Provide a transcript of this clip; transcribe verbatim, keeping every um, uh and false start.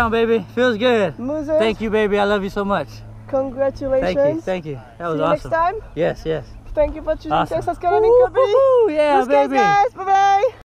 down, baby. Feels good. Moses. Thank you, baby. I love you so much. Congratulations. Thank you. Thank you. That was See you awesome. next time. Yes, yes. Thank you for choosing Awesome. Texas Canyon Company. Woo-hoo-hoo. Yeah, Blue Skies, baby. guys. Bye bye.